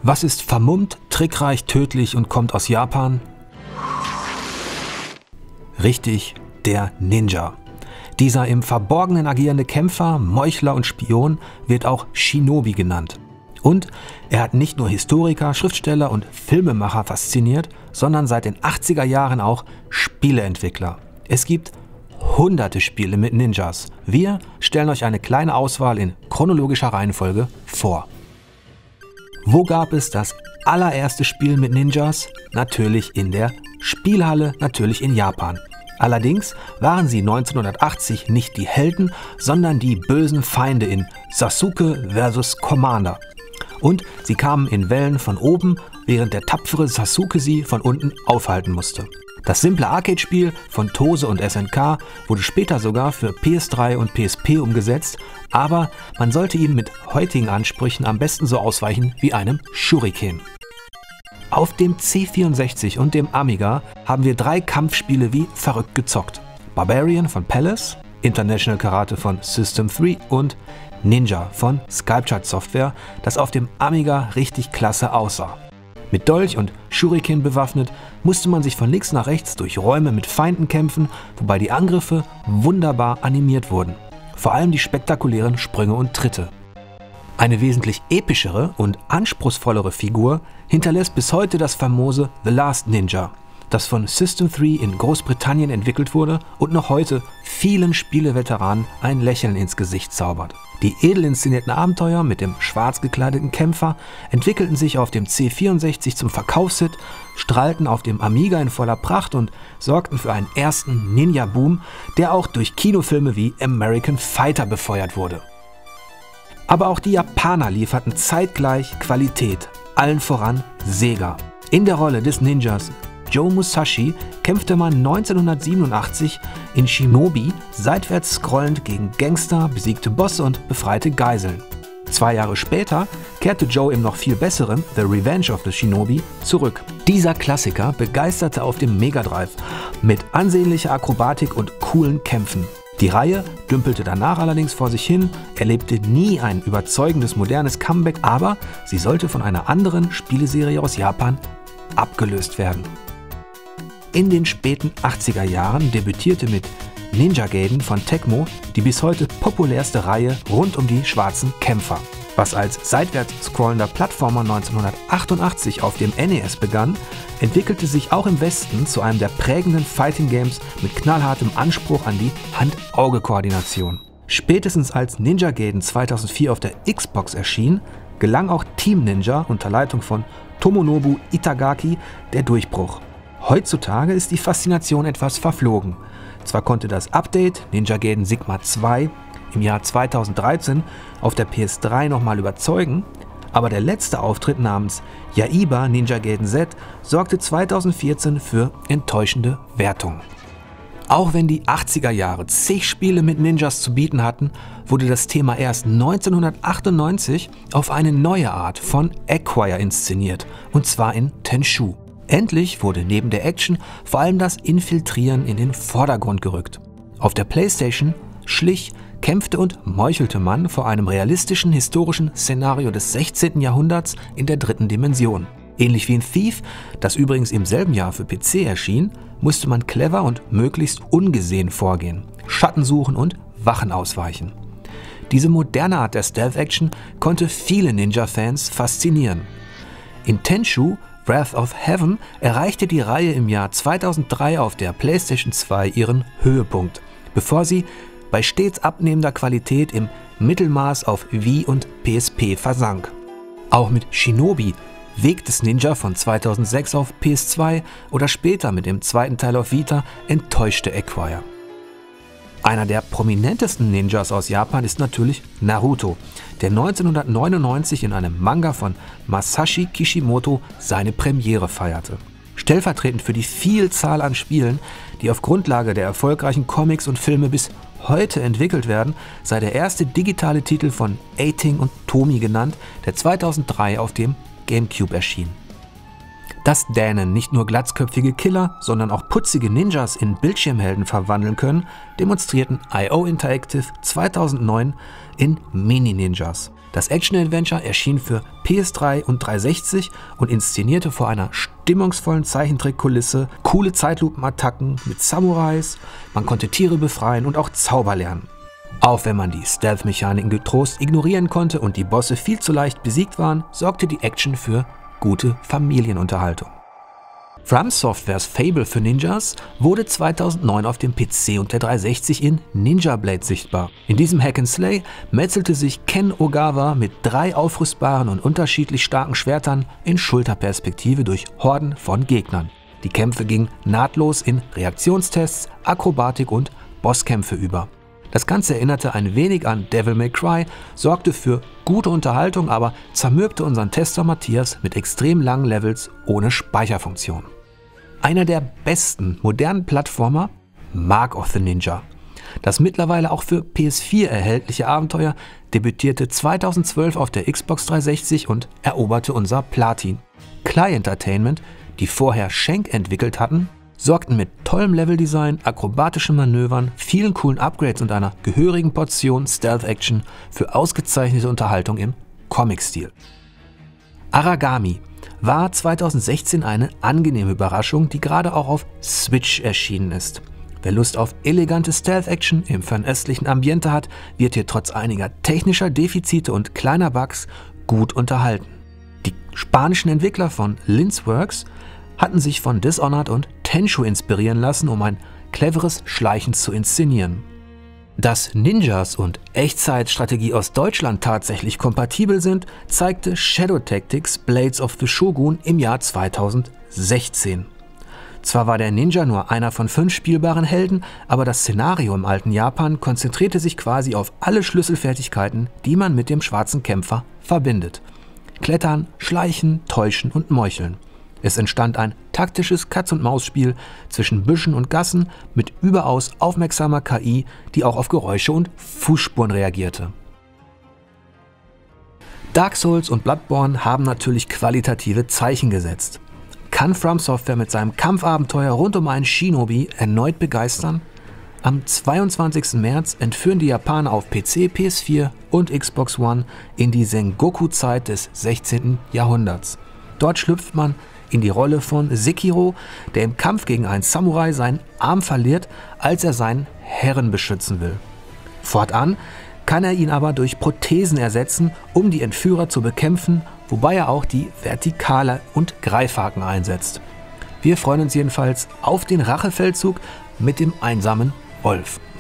Was ist vermummt, trickreich, tödlich und kommt aus Japan? Richtig, der Ninja. Dieser im Verborgenen agierende Kämpfer, Meuchler und Spion wird auch Shinobi genannt. Und er hat nicht nur Historiker, Schriftsteller und Filmemacher fasziniert, sondern seit den 80er Jahren auch Spieleentwickler. Es gibt hunderte Spiele mit Ninjas. Wir stellen euch eine kleine Auswahl in chronologischer Reihenfolge vor. Wo gab es das allererste Spiel mit Ninjas? Natürlich in der Spielhalle, natürlich in Japan. Allerdings waren sie 1980 nicht die Helden, sondern die bösen Feinde in Sasuke vs. Commander. Und sie kamen in Wellen von oben, während der tapfere Sasuke sie von unten aufhalten musste. Das simple Arcade-Spiel von Tose und SNK wurde später sogar für PS3 und PSP umgesetzt, aber man sollte ihm mit heutigen Ansprüchen am besten so ausweichen wie einem Shuriken. Auf dem C64 und dem Amiga haben wir 3 Kampfspiele wie verrückt gezockt. Barbarian von Palace, International Karate von System 3 und Ninja von Sculpture Software, das auf dem Amiga richtig klasse aussah. Mit Dolch und Shuriken bewaffnet, musste man sich von links nach rechts durch Räume mit Feinden kämpfen, wobei die Angriffe wunderbar animiert wurden. Vor allem die spektakulären Sprünge und Tritte. Eine wesentlich epischere und anspruchsvollere Figur hinterlässt bis heute das famose The Last Ninja, das von System 3 in Großbritannien entwickelt wurde und noch heute vielen Spieleveteranen ein Lächeln ins Gesicht zaubert. Die edel inszenierten Abenteuer mit dem schwarz gekleideten Kämpfer entwickelten sich auf dem C64 zum Verkaufshit, strahlten auf dem Amiga in voller Pracht und sorgten für einen ersten Ninja-Boom, der auch durch Kinofilme wie American Fighter befeuert wurde. Aber auch die Japaner lieferten zeitgleich Qualität, allen voran Sega. In der Rolle des Ninjas Joe Musashi kämpfte man 1987 in Shinobi seitwärts scrollend gegen Gangster, besiegte Bosse und befreite Geiseln. 2 Jahre später kehrte Joe im noch viel besseren The Revenge of the Shinobi zurück. Dieser Klassiker begeisterte auf dem Mega Drive mit ansehnlicher Akrobatik und coolen Kämpfen. Die Reihe dümpelte danach allerdings vor sich hin, erlebte nie ein überzeugendes modernes Comeback, aber sie sollte von einer anderen Spieleserie aus Japan abgelöst werden. In den späten 80er Jahren debütierte mit Ninja Gaiden von Tecmo die bis heute populärste Reihe rund um die schwarzen Kämpfer. Was als seitwärts scrollender Plattformer 1988 auf dem NES begann, entwickelte sich auch im Westen zu einem der prägenden Fighting Games mit knallhartem Anspruch an die Hand-Auge-Koordination. Spätestens als Ninja Gaiden 2004 auf der Xbox erschien, gelang auch Team Ninja unter Leitung von Tomonobu Itagaki der Durchbruch. Heutzutage ist die Faszination etwas verflogen. Zwar konnte das Update Ninja Gaiden Sigma 2 im Jahr 2013 auf der PS3 nochmal überzeugen, aber der letzte Auftritt namens Yaiba Ninja Gaiden Z sorgte 2014 für enttäuschende Wertungen. Auch wenn die 80er Jahre zig Spiele mit Ninjas zu bieten hatten, wurde das Thema erst 1998 auf eine neue Art von Acquire inszeniert, und zwar in Tenchu. Endlich wurde neben der Action vor allem das Infiltrieren in den Vordergrund gerückt. Auf der PlayStation schlich, kämpfte und meuchelte man vor einem realistischen historischen Szenario des 16. Jahrhunderts in der 3. Dimension. Ähnlich wie in Thief, das übrigens im selben Jahr für PC erschien, musste man clever und möglichst ungesehen vorgehen, Schatten suchen und Wachen ausweichen. Diese moderne Art der Stealth-Action konnte viele Ninja-Fans faszinieren. In Tenchu Wrath of Heaven erreichte die Reihe im Jahr 2003 auf der PlayStation 2 ihren Höhepunkt, bevor sie bei stets abnehmender Qualität im Mittelmaß auf Wii und PSP versank. Auch mit Shinobi, Weg des Ninja von 2006 auf PS2 oder später mit dem zweiten Teil auf Vita enttäuschte Acquire. Einer der prominentesten Ninjas aus Japan ist natürlich Naruto, der 1999 in einem Manga von Masashi Kishimoto seine Premiere feierte. Stellvertretend für die Vielzahl an Spielen, die auf Grundlage der erfolgreichen Comics und Filme bis heute entwickelt werden, sei der erste digitale Titel von Eighting und Tomy genannt, der 2003 auf dem GameCube erschien. Dass Dänen nicht nur glatzköpfige Killer, sondern auch putzige Ninjas in Bildschirmhelden verwandeln können, demonstrierten IO Interactive 2009 in Mini-Ninjas. Das Action-Adventure erschien für PS3 und 360 und inszenierte vor einer stimmungsvollen Zeichentrickkulisse coole Zeitlupenattacken mit Samurais, man konnte Tiere befreien und auch Zauber lernen. Auch wenn man die Stealth-Mechaniken getrost ignorieren konnte und die Bosse viel zu leicht besiegt waren, sorgte die Action für gute Familienunterhaltung. From Softwares Fable für Ninjas wurde 2009 auf dem PC und der 360 in Ninja Blade sichtbar. In diesem Hack-and-Slay metzelte sich Ken Ogawa mit 3 aufrüstbaren und unterschiedlich starken Schwertern in Schulterperspektive durch Horden von Gegnern. Die Kämpfe gingen nahtlos in Reaktionstests, Akrobatik und Bosskämpfe über. Das Ganze erinnerte ein wenig an Devil May Cry, sorgte für gute Unterhaltung, aber zermürbte unseren Tester Matthias mit extrem langen Levels ohne Speicherfunktion. Einer der besten modernen Plattformer, Mark of the Ninja. Das mittlerweile auch für PS4 erhältliche Abenteuer debütierte 2012 auf der Xbox 360 und eroberte unser Platin. Client Entertainment, die vorher Shank entwickelt hatten, sorgten mit tollem Leveldesign, akrobatischen Manövern, vielen coolen Upgrades und einer gehörigen Portion Stealth-Action für ausgezeichnete Unterhaltung im Comic-Stil. Aragami war 2016 eine angenehme Überraschung, die gerade auch auf Switch erschienen ist. Wer Lust auf elegante Stealth-Action im fernöstlichen Ambiente hat, wird hier trotz einiger technischer Defizite und kleiner Bugs gut unterhalten. Die spanischen Entwickler von Linceworks hatten sich von Dishonored und Tenchu inspirieren lassen, um ein cleveres Schleichen zu inszenieren. Dass Ninjas und Echtzeitstrategie aus Deutschland tatsächlich kompatibel sind, zeigte Shadow Tactics Blades of the Shogun im Jahr 2016. Zwar war der Ninja nur einer von 5 spielbaren Helden, aber das Szenario im alten Japan konzentrierte sich quasi auf alle Schlüsselfertigkeiten, die man mit dem schwarzen Kämpfer verbindet. Klettern, Schleichen, Täuschen und Meucheln. Es entstand ein taktisches Katz-und-Maus-Spiel zwischen Büschen und Gassen mit überaus aufmerksamer KI, die auch auf Geräusche und Fußspuren reagierte. Dark Souls und Bloodborne haben natürlich qualitative Zeichen gesetzt. Kann From Software mit seinem Kampfabenteuer rund um einen Shinobi erneut begeistern? Am 22. März entführen die Japaner auf PC, PS4 und Xbox One in die Sengoku-Zeit des 16. Jahrhunderts. Dort schlüpft man in die Rolle von Sekiro, der im Kampf gegen einen Samurai seinen Arm verliert, als er seinen Herren beschützen will. Fortan kann er ihn aber durch Prothesen ersetzen, um die Entführer zu bekämpfen, wobei er auch die Vertikale und Greifhaken einsetzt. Wir freuen uns jedenfalls auf den Rachefeldzug mit dem einsamen Wolf.